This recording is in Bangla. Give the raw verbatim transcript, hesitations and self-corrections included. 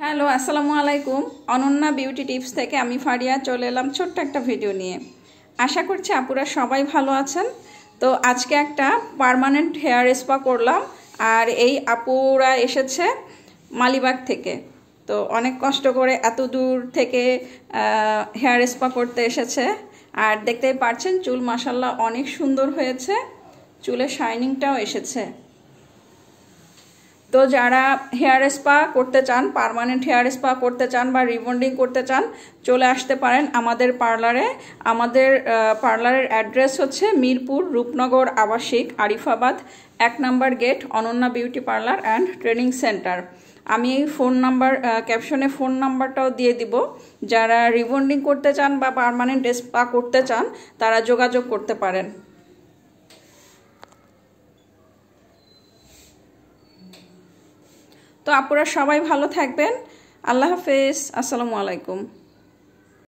হ্যালো আসসালামু আলাইকুম অনন্যা বিউটি টিপস থেকে আমি ফারিয়া চলে এলাম ছোট্ট একটা ভিডিও নিয়ে। আশা করছি আপুরা সবাই ভালো আছেন। তো আজকে একটা পার্মানেন্ট হেয়ার স্পা করলাম, আর এই আপুরা এসেছে মালিবাগ থেকে। তো অনেক কষ্ট করে এত দূর থেকে হেয়ার স্পা করতে এসেছে, আর দেখতেই পাচ্ছেন চুল মাশাল্লাহ অনেক সুন্দর হয়েছে, চুলের শাইনিংটাও এসেছে। তো যারা হেয়ার স্পা করতে চান, পার্মানেন্ট হেয়ার স্পা করতে চান বা রিবন্ডিং করতে চান, চলে আসতে পারেন আমাদের পার্লারে। আমাদের পার্লারের অ্যাড্রেস হচ্ছে মিরপুর রূপনগর আবাসিক আরিফাবাদ এক number gate, Ananya beauty parlour and training centre. আমি এই ফোন নাম্বার ক্যাপশনে ফোন নাম্বারটাও দিয়ে দিব। যারা রিবন্ডিং করতে চান বা পার্মানেন্ট স্পা করতে চান তারা যোগাযোগ করতে পারেন। তো আপনারা সবাই ভালো থাকবেন। আল্লাহ হাফেজ, আসসালামু আলাইকুম।